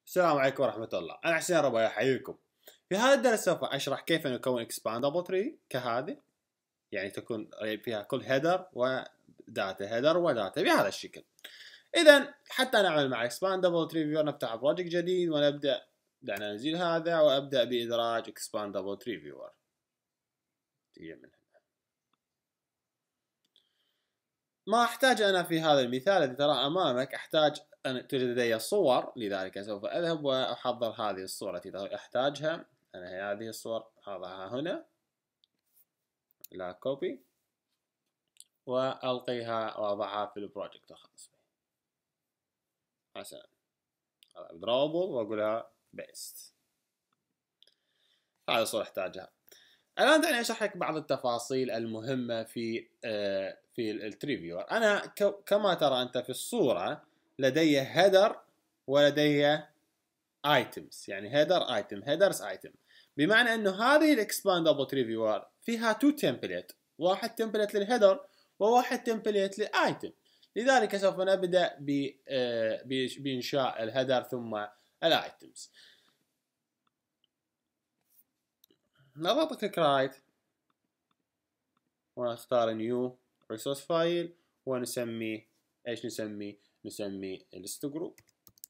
السلام عليكم ورحمة الله. أنا حسين ربايا أحييكم. في هذا الدرس سوف أشرح كيف نكون expandable tree كهذه، يعني تكون فيها كل header وداتا header وداتا بهذا الشكل. إذا حتى نعمل مع expandable tree viewer نفتح بروجكت جديد ونبدأ. دعنا نزيل هذا وأبدأ بإدراج expandable tree viewer. تيجي من هنا. ما أحتاج أنا في هذا المثال الذي ترى أمامك، أحتاج أن توجد لدي صور، لذلك سوف أذهب وأحضر هذه الصورة التي أحتاجها. أنا هذه الصور أضعها هنا، لا كوبي، وألقيها وأضعها في البروجكت الخاص بي. حسنا، هذا دروبل وأقولها بيست. هذه الصورة أحتاجها. الآن دعني أشرح لك بعض التفاصيل المهمة في التري فيور. أنا كما ترى أنت في الصورة لدي header ولدي items، يعني header item headers item، بمعنى أنه هذه الاكسباندبل تري فيور فيها تو template، واحد template للهيدر وواحد template للايتم. لذلك سوف نبدأ بإنشاء الهيدر ثم الايتمز. نضغط كليك رايت ونختار نيو ريسورس فايل ونسميه ايش؟ نسميه ليست جروب.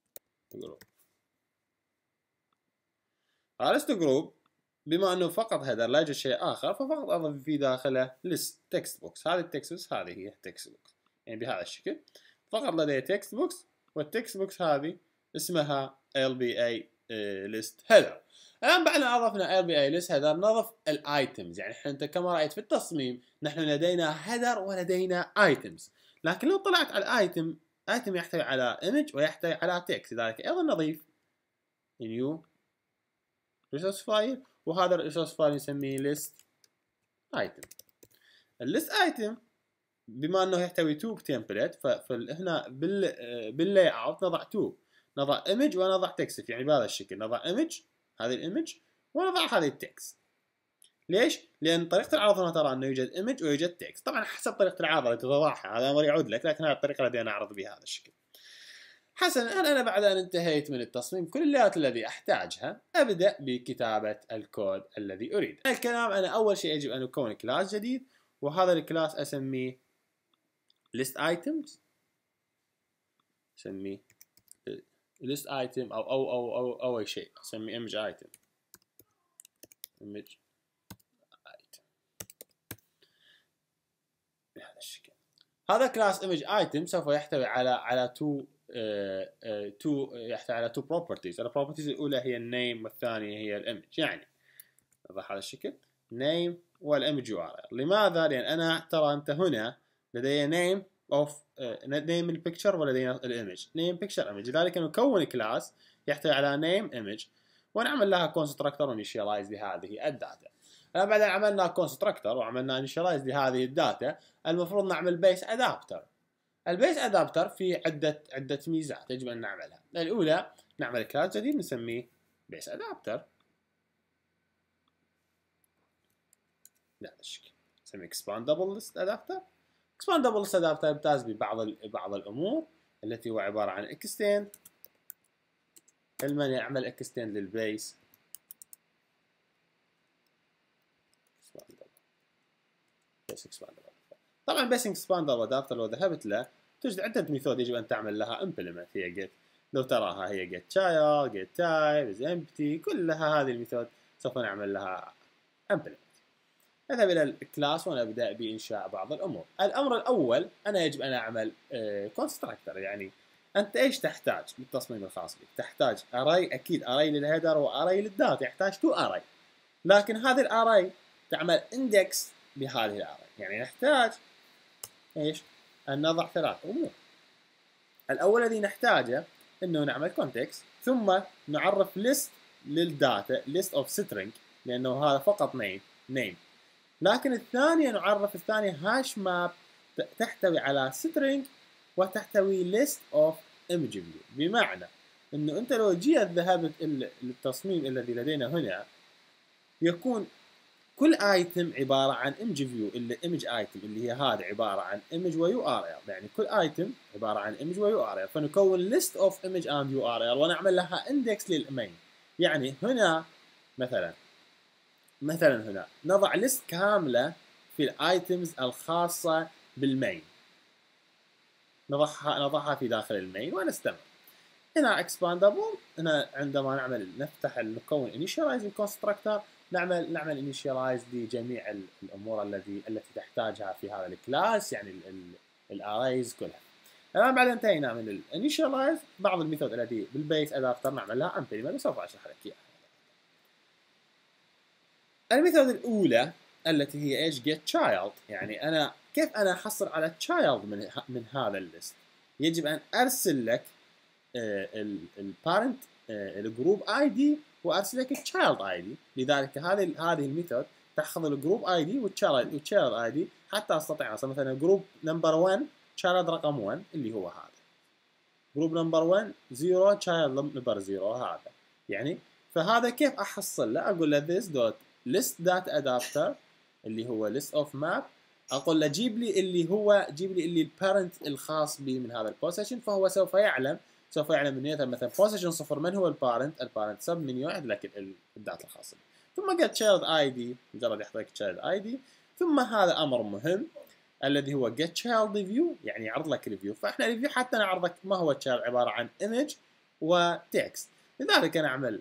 ليست جروب بما انه فقط هيدر لا يوجد شيء اخر، ففقط اضف في داخله ليست تكست بوكس. هذه التكست بوكس هذه هي تكست بوكس، يعني بهذا الشكل فقط لدي تكست بوكس، والتكست بوكس هذه اسمها LBA list header. الان بعد ما اضفنا LBA list header نضف الايتمز. يعني انت كما رايت في التصميم نحن لدينا header ولدينا items، لكن لو طلعت على الايتم، ايتم يحتوي على image ويحتوي على text، لذلك ايضا نضيف new resource file، وهذا الريسورس فايل نسميه list item. الليست ايتم بما انه يحتوي تو تمبلت، فهنا باللاي اوت نضع تو، نضع image ونضع text، يعني بهذا الشكل نضع image، هذه الايمج، ونضع هذه التكست. ليش؟ لان طريقه العرض هنا ترى انه يوجد image ويوجد text، طبعا حسب طريقه العرض التي تضعها، هذا امر يعود لك، لكن هذه الطريقه التي انا اعرض بها هذا الشكل. حسنا، أنا بعد أن انتهيت من التصميم كل الليات الذي أحتاجها أبدأ بكتابة الكود الذي أريد. الكلام أنا أول شيء يجب أن أكون كلاس جديد، وهذا الكلاس أسميه list items، أسميه list item أو أي شيء، أسميه image item. بهذا الشكل. هذا كلاس image item سوف يحتوي على يحتوي على تو properties. البروبرتيز الأولى هي النيم والثانية هي الإيمج. يعني نضع هذا الشكل name والإيمج URL. لماذا؟ لأن أنا ترى أنت هنا لدي name of name البيكتشر ولدينا الإيمج name picture image، لذلك نكون كلاس يحتوي على name image ونعمل لها constructor ونيشيالايز لهذه الداتا. بعد أن عملنا constructor وعملنا initialize لهذه الداتا، المفروض نعمل base adapter. البيس ادابتر فيه عدة ميزات يجب ان نعملها. الاولى نعمل كلاس جديد نسميه بيس ادابتر بهذا الشكل، نسميه expandable list adapter. expandable list adapter يمتاز ببعض الامور التي هو عبارة عن extend. لما نعمل extend للبيس expandable. طبعا بيس expandable adapter لو ذهبت له توجد عدة ميثود يجب أن تعمل لها implement. هي get، لو تراها هي get child، get type، is empty، كلها هذه الميثود سوف نعمل لها implement. نذهب إلى الكلاس ونبدأ بإنشاء بعض الأمور. الأمر الأول أنا يجب أن أعمل constructor. يعني أنت إيش تحتاج للتصميم الخاص بك؟ تحتاج array، أكيد array للهيدر وarray للداتا، يحتاج تو array، لكن هذه الarray تعمل index بهذه الarray. يعني نحتاج إيش؟ أن نضع ثلاث أمور. الأول الذي نحتاجه إنه نعمل context، ثم نعرف list للداتا list of string، لأنه هذا فقط name. لكن الثانية نعرف هاش ماب تحتوي على string وتحتوي list of image view. بمعنى إنه أنت لو ذهبت للتصميم الذي لدينا هنا، يكون كل ايتم عباره عن ايمج فيو، اللي ايمج ايتم اللي هي هذا عباره عن ايمج ويو ار ال، يعني كل ايتم عباره عن ايمج ويو ار ال، فنكون ليست اوف ايمج اند يو ار ال ونعمل لها اندكس للمين. يعني هنا مثلا هنا نضع ليست كامله في الايتمز الخاصه بالمين، نضعها في داخل المين ونستمر. هنا expandable، هنا عندما نفتح نكون initialize الكونستراكتور، نعمل initialize لجميع الامور التي تحتاجها في هذا الكلاس، يعني الاريز كلها. الان بعد انتهينا من الانيشاليز، بعض الميثود التي بالبيس ادابتر نعمل لها امبلمنت وسوف اشرح لك اياها. الميثود الاولى التي هي ايش؟ get child، يعني انا كيف انا احصل على child من هذا الليست؟ يجب ان ارسل لك البارنت الجروب اي دي وارسل لك التشايلد اي دي، لذلك هذه الميثود تاخذ الجروب اي دي والتشايلد اي دي حتى استطيع اصلا مثلا جروب نمبر 1 تشايلد رقم 1 اللي هو هذا، جروب نمبر 1 0 تشايلد نمبر 0 هذا، يعني فهذا كيف احصل له؟ اقول له this dot list data adapter اللي هو list of map، اقول له جيب لي اللي البارنت الخاص بي من هذا البوزيشن، فهو سوف يعلم من مثلا بوزيشن 0 من هو البارنت سب من يعد لك الداتا الخاصه به. ثم قال تشايلد اي دي، مجرد يحط لك تشايلد اي دي. ثم هذا امر مهم الذي هو get child review، يعني يعرض لك ريفيو. فاحنا ريفيو حتى نعرضك ما هو child، عباره عن image وتكست. لذلك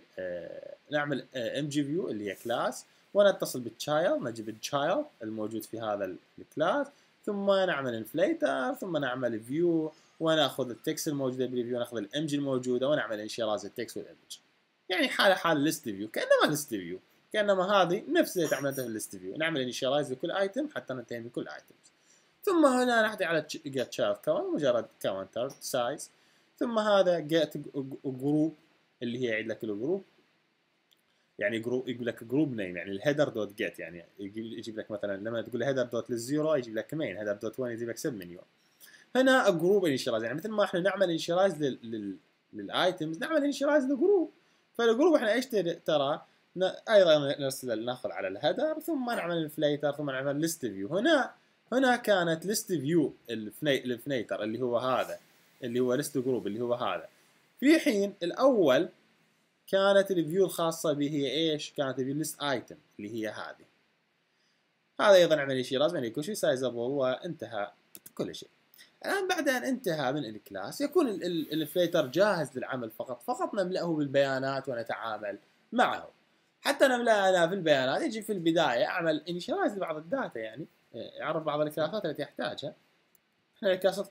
نعمل ام جي فيو اللي هي كلاس، ونتصل بالتشايلد، نجيب التشايلد الموجود في هذا الكلاس، ثم نعمل انفليتر، ثم نعمل فيو، وناخذ التكست الموجوده بالفيو، ناخذ الامج الموجوده، ونعمل انشراز التكست والامج. يعني حال ليست فيو، كانما ليست فيو، كانما هذه نفس اللي تعملتها في الليست فيو، نعمل انشرايز لكل ايتم حتى ننتهي من كل ايتم. ثم هنا نحتاج على get child count، مجرد counter size. ثم هذا get group اللي هي يعيد لك الجروب، يعني جروب يقول لك جروب نيم، يعني الهيدر دوت جيت، يعني يجيب لك مثلا لما تقول هيدر دوت للزيرو يجيب لك مين، هيدر دوت 1 يجيب لك سب منيو. هنا الجروب انيشرايز، يعني مثل ما احنا نعمل انيشرايز للايتمز نعمل انيشرايز للجروب. فالجروب احنا ايش ترى ايضا ناخذ على الهيدر، ثم نعمل انفليتر، ثم نعمل ليست فيو. هنا كانت ليست فيو الفنيتر اللي هو هذا، اللي هو ليست جروب اللي هو هذا، في حين الاول كانت الفيو الخاصه به هي ايش؟ كانت الفيو ليست ايتم اللي هي هذه. هذا ايضا نعمل شيء لازم يكون شيء سايزابل، وانتهى كل شيء. الان بعد ان انتهى من الكلاس يكون الانفليتر جاهز للعمل، فقط نملأه بالبيانات ونتعامل معه. حتى نملأ انا في البيانات يجي في البدايه اعمل انيشالايز لبعض الداتا، يعني يعرف بعض الكلاسات التي يحتاجها. احنا الكلاسات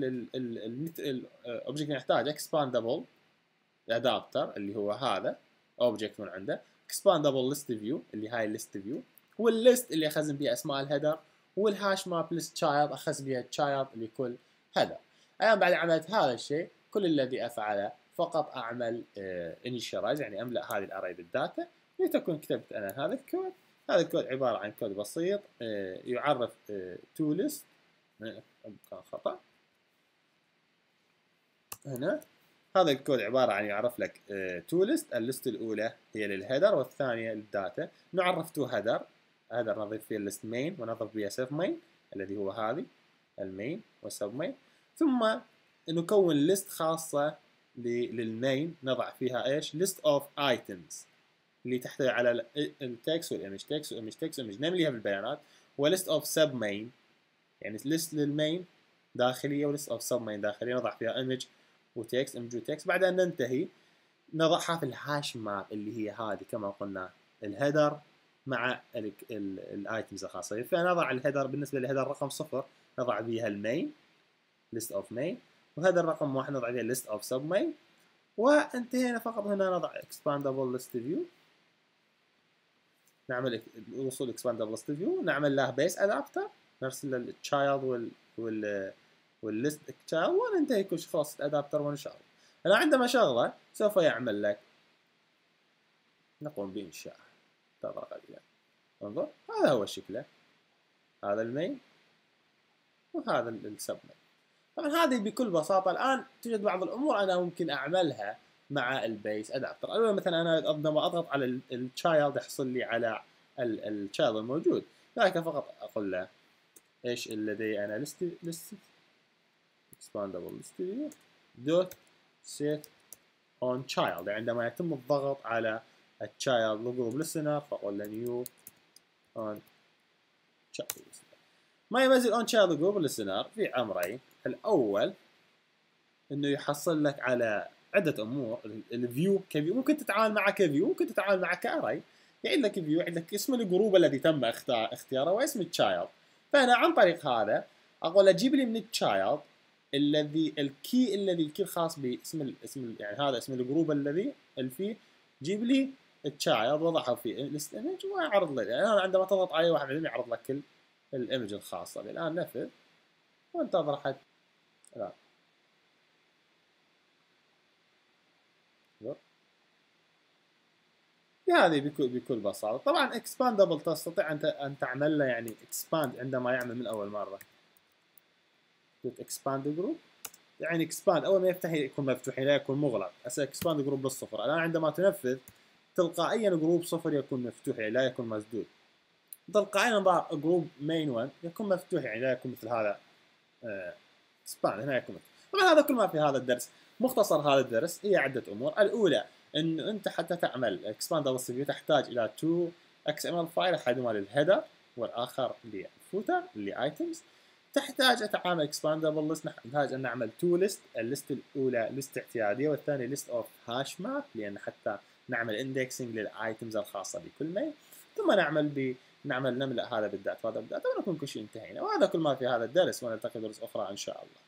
الاوبجكت نحتاج اكسباندبل ادابتر اللي هو هذا اوبجكت من عنده، اكسباندبل ليست فيو اللي هاي الليست فيو، والليست اللي اخزن بها اسماء الهيدر، والهاش ماب ليست تشايلد اخزن بها تشايلد لكل هيدر. الان بعد عملت هذا الشيء كل الذي افعله فقط اعمل انيشرايز، يعني املا هذه الاري بالداتا لتكون كتبت انا هذا الكود. هذا الكود عباره عن كود بسيط يعرف تو ليست، كان خطا هنا. هذا الكود عباره عن يعرف لك تو ليست، الليست الاولى هي للهيدر والثانيه للداتا. نعرف تو هيدر نضيف فيه الليست مين ونضيف فيها سب مين الذي هو هذه المين والسب مين، ثم نكون ليست خاصه للمين نضع فيها ايش؟ ليست اوف ايتمز اللي تحتوي على التكست والايمج، تكست وايمج، تكست وايمج نمليها بالبيانات، وليست اوف سب مين، يعني ليست للمين داخليه وليست اوف سب مين داخليه نضع فيها ايمج وتكست، ايمج وتكست. بعد ان ننتهي نضعها في الهاش ماب اللي هي هذه كما قلنا الهيدر مع الايتمز الخاصه. فنضع الهيدر بالنسبه للهيدر رقم 0 نضع فيها المين list of main، وهذا الرقم 1 نضع فيها list of sub main، وانتهينا. فقط هنا نضع expandable list view، نعمل الوصول expandable list view، نعمل له base adapter، نرسل التشايلد والليست تشايلد، وننتهي كل شيء. خلاص الادابتر ونشغله. انا عندما شغله سوف يعمل لك، نقوم بانشاء. انتظر قليلا، انظر هذا هو شكله، هذا المين وهذا السب مين. طبعا هذه بكل بساطه. الان توجد بعض الامور انا ممكن اعملها مع البيس ادابتر. اولا مثلا انا عندما اضغط على التشايلد يحصل لي على الشايلد الموجود، لكن فقط اقول له ايش الذي انا لست expandable list view دوت set on child. عندما يتم الضغط على الchild جروب listener فاقول له new on child listener. ما يميز on child جروب listener في امرين. الاول انه يحصل لك على عده امور. الفيو كفيو ممكن تتعامل معه كفيو، ممكن تتعامل معه كاري. يعيد لك فيو، يعيد لك اسم الجروب الذي تم اختياره واسم التشايلد. فانا عن طريق هذا اقول له جيب لي من التشايلد الذي الكي الخاص باسم يعني هذا اسم الجروب الذي فيه، جيب لي التشايلد وضعه في ليست ايمج واعرض لي. يعني انا عندما تضغط عليه واحد منهم يعرض لك كل الايمج الخاصه. الان نفذ وانتظر حتى لا هذه بكل بساطة. طبعا اكسباندبل تستطيع أن تعمل له يعني اكسباند عندما يعمل من أول مرة. اكسباند جروب يعني اكسباند أول ما يفتح يكون مفتوح، لا يكون مغلق. هسه اكسباند جروب بالصفر. الآن عندما تنفذ تلقائيا جروب صفر يكون مفتوح، يعني لا يكون مسدود. تلقائيا نضع جروب مين 1 يكون مفتوح، يعني لا يكون مثل هذا اكسباند هنا يكون مفتوح. طبعا هذا كل ما في هذا الدرس. مختصر هذا الدرس هي عدة أمور. الأولى انه انت حتى تعمل اكسباندبل سي في تحتاج الى 2 XML فايل، احدهما للهيدر والاخر للفوتر اللي ايتمز. تحتاج اتعامل اكسباندبل ليست، نحتاج ان نعمل 2 ليست. الليست الاولى ليست اعتياديه والثانيه ليست اوف هاش ماب، لان حتى نعمل اندكسنج للايتمز الخاصه بكل ميل. ثم نملأ هذا بالداتا وهذا بالداتا ونكون كل شيء انتهينا. وهذا كل ما في هذا الدرس، ونلتقي بدرس اخرى ان شاء الله.